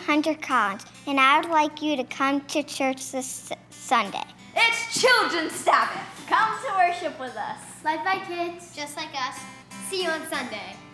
Hunter Collins, and I would like you to come to church this Sunday. It's Children's Sabbath. Come to worship with us. Like my kids. Just like us. See you on Sunday.